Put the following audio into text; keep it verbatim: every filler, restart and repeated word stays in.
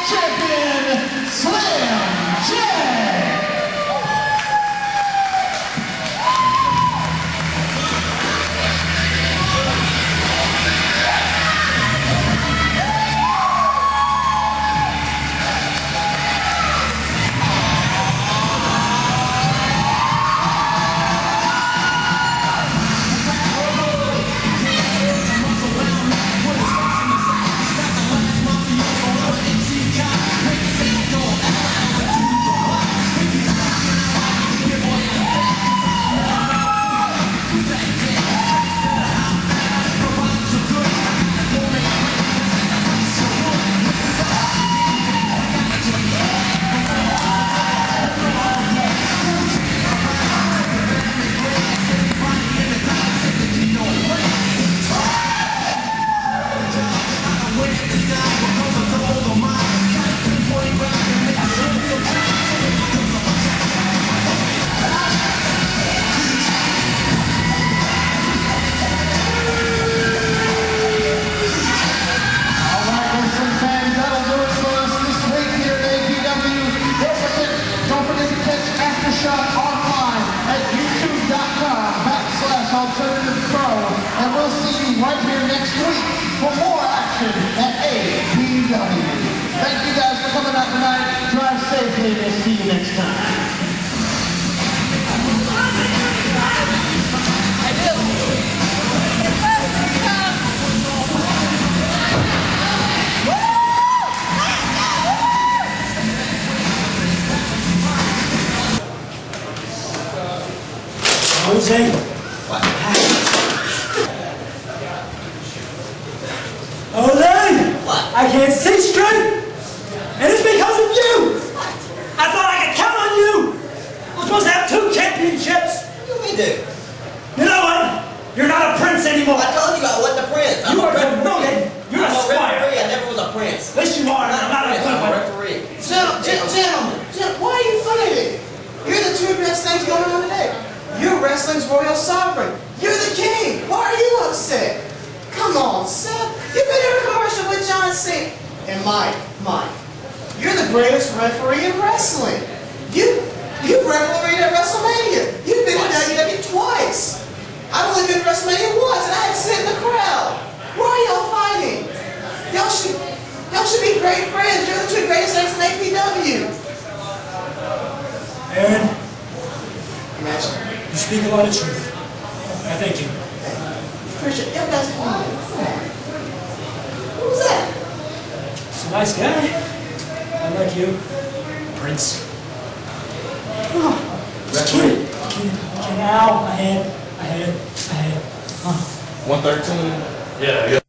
champion, Slam J. Alternative Pro, and we'll see you right here next week for more action at A P W. Thank you guys for coming out tonight. Drive safely and we'll see you next time. Jose? What? Jose! What? I can't see straight! And it's because of you! What? I thought I could count on you! We're supposed to have two championships! What do you do? You know what? You're not a prince anymore! I told you I wasn't a prince! I'm you a are referee! You're I'm a squire! referee. I never was a prince! Yes, you are! I'm not a prince, I'm a referee! Gentlemen, gentlemen, gentlemen, why are you fighting? You're the two best things going on today. You're wrestling's royal sovereign. You're the king. Why are you upset? Come on, Seth. You've been in a commercial with John Cena. And Mike, Mike, you're the greatest referee in wrestling. You, you refereed at WrestleMania. You've been in W W E twice. I've only been to WrestleMania once, and I had to sit in the crowd. Why are y'all fighting? Y'all should, y'all should be great friends. You're the two greatest things in A P W. Aaron, Imagine. you speak a lot of truth. I thank you. Christian, y'all guys, come on. Who was that? He's a nice guy. Unlike you, Prince. Oh, it's cute. Okay, now, I had, I had, I had. Huh. one thirteen? Yeah, yeah.